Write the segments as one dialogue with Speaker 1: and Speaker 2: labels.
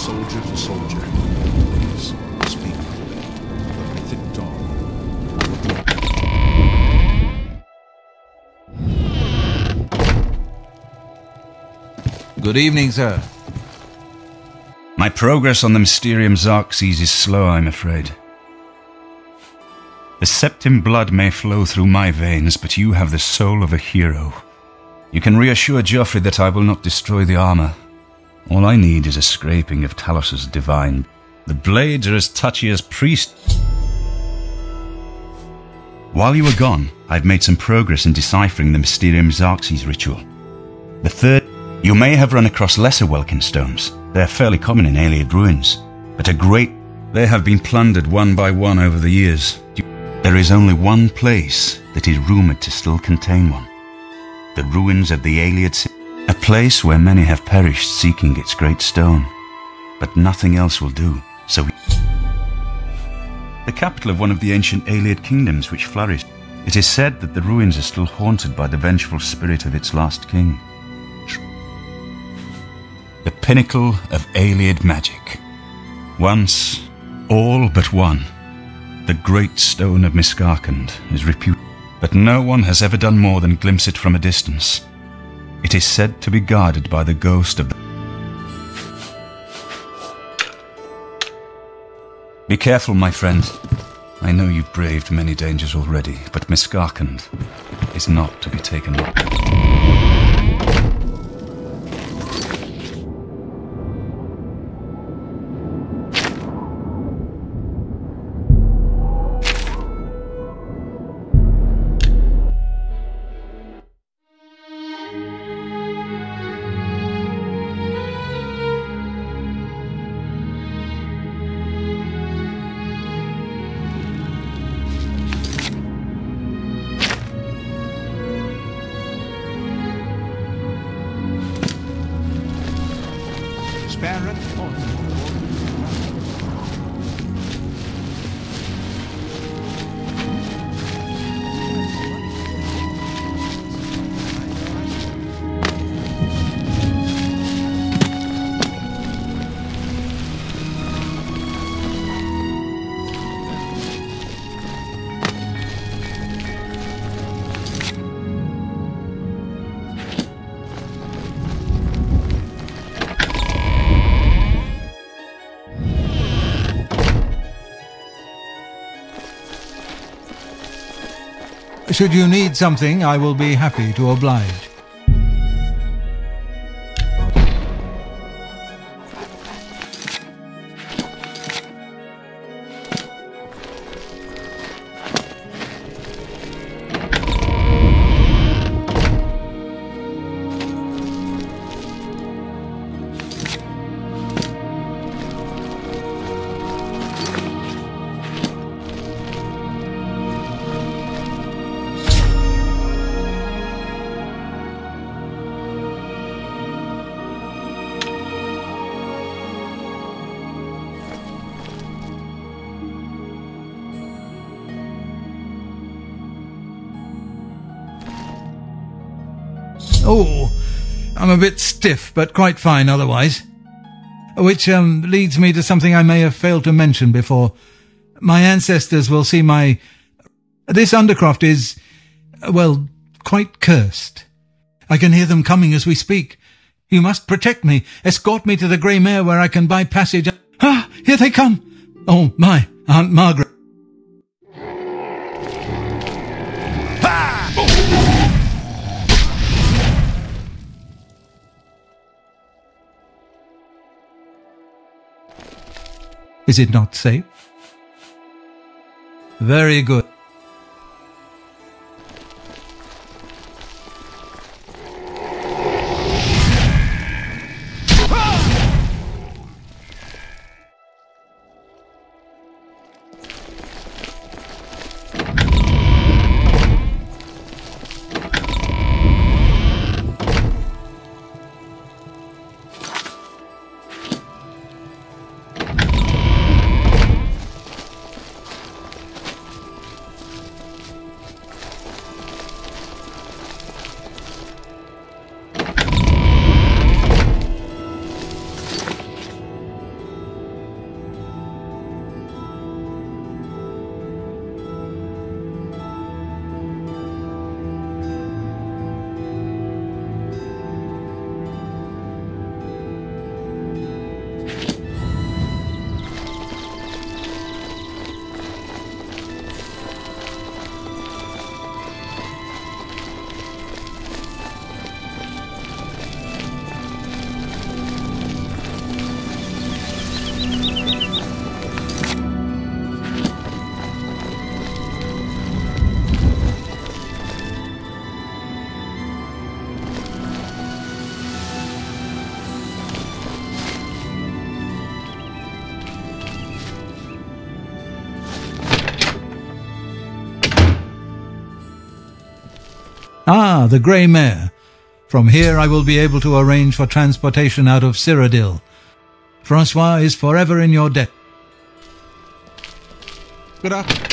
Speaker 1: soldier to soldier. Please speak. The mythic dawn.
Speaker 2: Good evening, sir.
Speaker 3: My progress on the Mysterium Xerxes is slow, I'm afraid. The Septim blood may flow through my veins, but you have the soul of a hero. You can reassure Geoffrey that I will not destroy the armor. All I need is a scraping of Talos's divine. The blades are as touchy as priests. While you were gone, I've made some progress in deciphering the Mysterium Xerxes ritual. The third, you may have run across lesser Welkin stones. They are fairly common in Ayleid ruins, but they have been plundered one by one over the years. There is only one place that is rumoured to still contain one. The ruins of the Ayleid city, a place where many have perished seeking its great stone. But nothing else will do, so the capital of one of the ancient Ayleid kingdoms which flourished. It is said that the ruins are still haunted by the vengeful spirit of its last king. The pinnacle of Ayleid magic. Once, all but one, the great stone of Miskarkand, is reputed, but no one has ever done more than glimpse it from a distance. It is said to be guarded by the ghost of the... Be careful, my friend. I know you've braved many dangers already, but Miskarkand is not to be taken lightly.
Speaker 2: Should you need something, I will be happy to oblige. Oh, I'm a bit stiff, but quite fine otherwise. Which leads me to something I may have failed to mention before. My ancestors will see my... This Undercroft is, well, quite cursed. I can hear them coming as we speak. You must protect me. Escort me to the Grey Mare where I can buy passage. Ah, here they come! Oh, my Aunt Margaret. Is it not safe? Very good. Ah, the Grey Mare. From here I will be able to arrange for transportation out of Cyrodiil. Francois is forever in your debt. Good afternoon.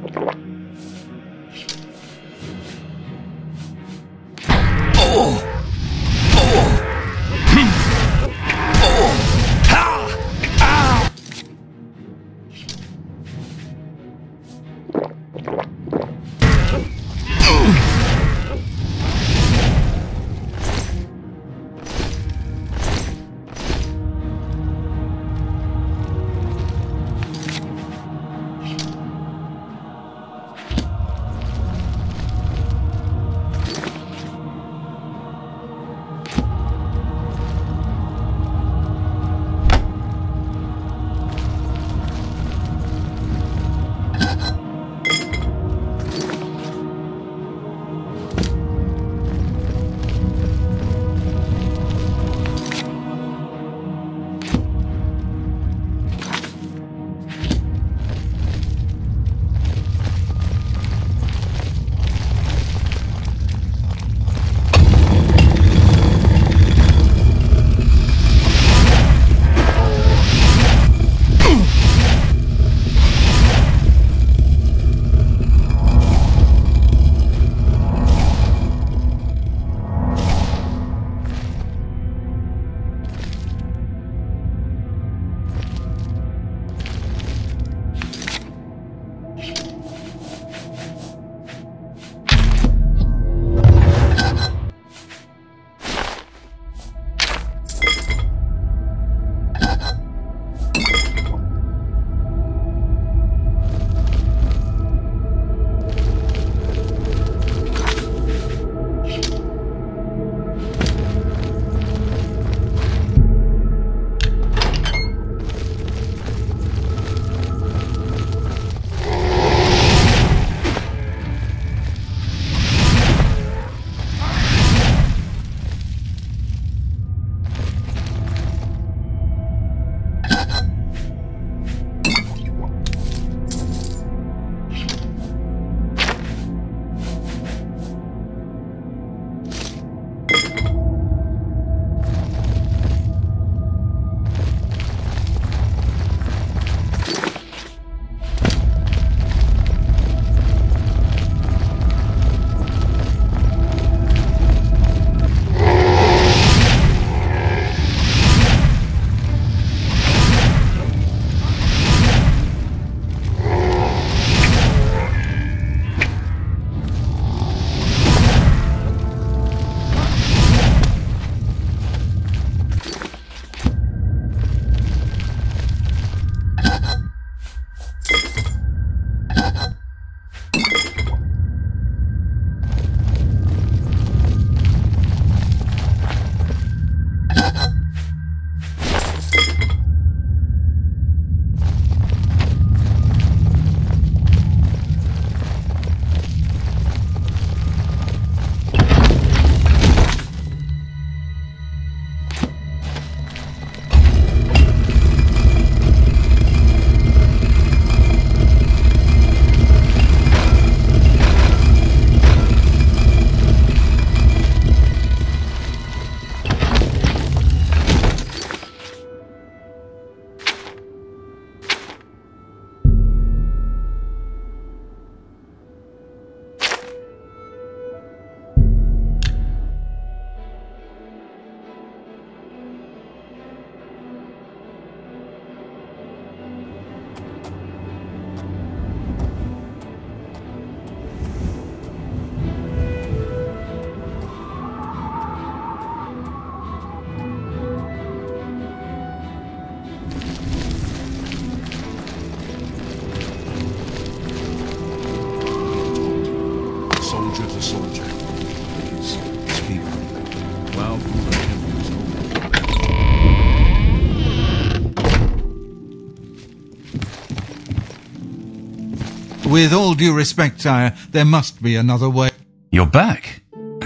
Speaker 2: With all due respect, sire, there must be another way.
Speaker 3: You're back.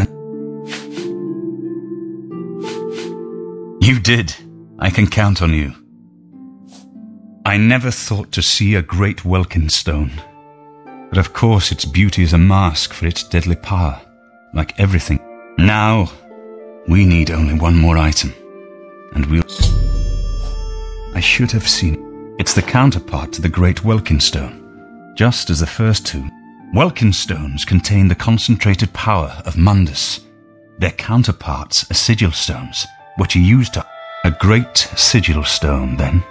Speaker 3: You did. I can count on you. I never thought to see a great Welkin stone. But of course its beauty is a mask for its deadly power, like everything. Now, we need only one more item, and we'll... I should have seen it. It's the counterpart to the great Welkin stone, just as the first two. Welkin stones contain the concentrated power of Mundus. Their counterparts are sigil stones, which are used to... A great sigil stone, then.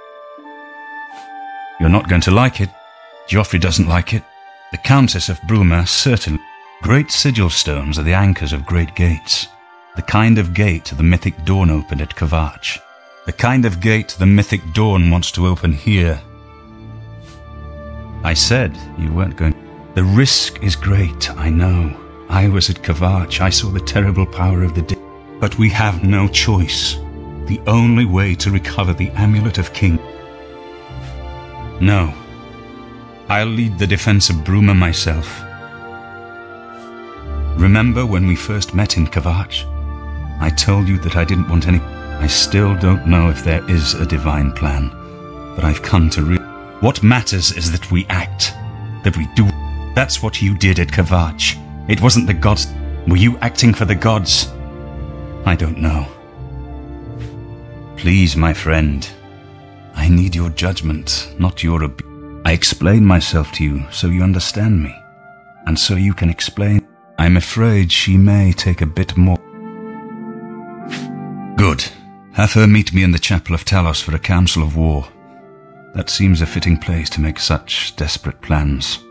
Speaker 3: You're not going to like it. Joffrey doesn't like it. The Countess of Bruma certainly. Great sigil stones are the anchors of great gates. The kind of gate the mythic Dawn opened at Kvatch. The kind of gate the mythic Dawn wants to open here. I said you weren't going... The risk is great, I know. I was at Kvatch. I saw the terrible power of the day. But we have no choice. The only way to recover the Amulet of King... No. I'll lead the defense of Bruma myself. Remember when we first met in Kvatch? I told you that I didn't want any... I still don't know if there is a divine plan, but I've come to What matters is that we act, that we do. That's what you did at Kvatch. It wasn't the gods. Were you acting for the gods? I don't know. Please, my friend. I need your judgment, not your I explain myself to you so you understand me, and so you can explain. I'm afraid she may take a bit more. Good. Have her meet me in the Chapel of Talos for a council of war. That seems a fitting place to make such desperate plans.